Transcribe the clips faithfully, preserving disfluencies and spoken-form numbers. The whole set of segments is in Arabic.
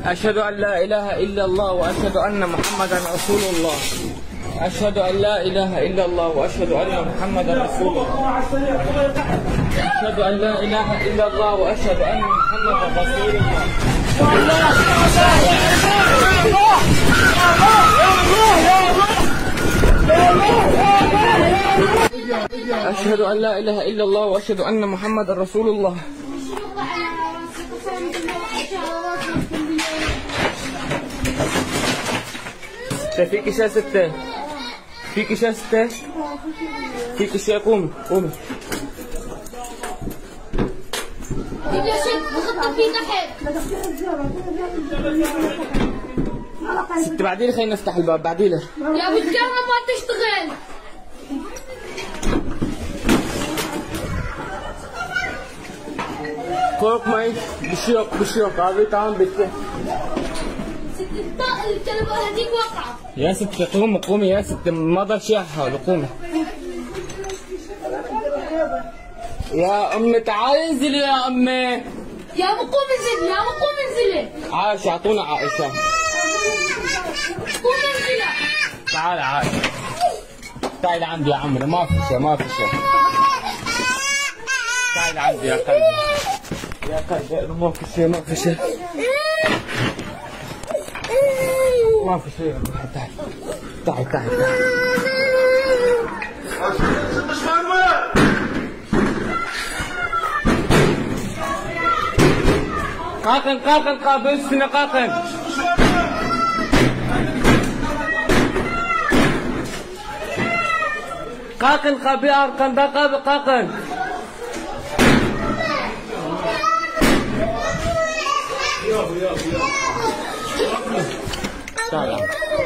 أشهد أن لا إله إلا الله وأشهد أن محمدا رسول الله. أشهد أن لا إله إلا الله وأشهد أن محمدا رسول الله. أشهد أن لا إله إلا الله وأشهد أن محمدا رسول الله. أشهد أن لا إله إلا الله وأشهد أن محمدا رسول الله. فيك شيء ستة؟ فيك شيء ستة؟ فيك شيء؟ قومي قومي. يا ست بخطط في تحت. ست بعدين خلينا نفتح الباب بعدين. يا بالجامعة ما تشتغل. كوك ماي بشيوك بشيوك أبي تعال بيتك. الكلب هذيك وقعت. يا ست قومي قومي يا ست ما ضل شيء حاول قومي. يا أمي تعالي انزلي يا أمي. يا أبو قوم انزلي يا أبو قوم انزلي. عائشة أعطونا عائشة. قوم انزلي. تعال عائشة. تعالي عندي يا عمري ما في شيء ما في شيء. تعالي عندي يا قلبي. يا قلبي ما في شيء ما في شيء. ما في شيء. تعالي تعالي تعالي تعالي. قاقن قاقن قابل سنة قاقن. قاقن قابل أرقن دا قابل قاقن. تعال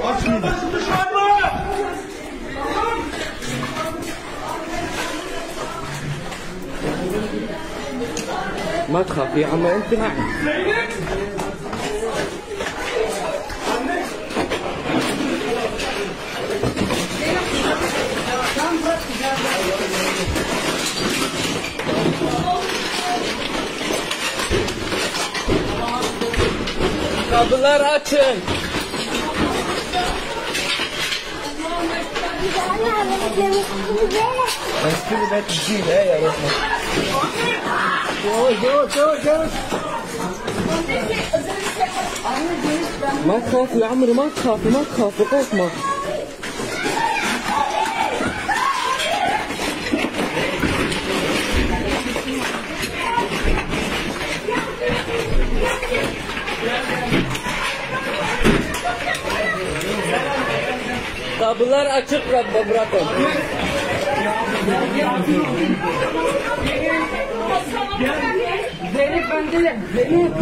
ما تخاف يا عمي انت معي. Kapılar açın. Eski bir bet değil he ya. Dur dur dur dur. ما تخاف يا عمري ما تخاف ما تخاف قوقما. Kapılar açık bırakın. Zeynep ben değilim. Zeynep.